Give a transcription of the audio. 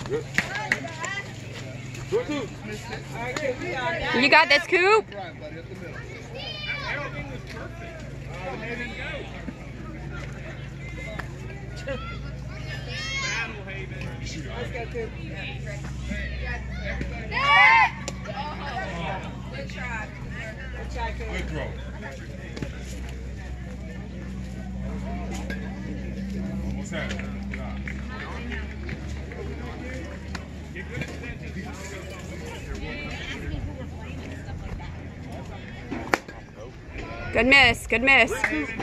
You got this, Coop. Let's go, Coop. Good try. Good try, Coop. Good throw. Almost had it. Good miss. Good miss.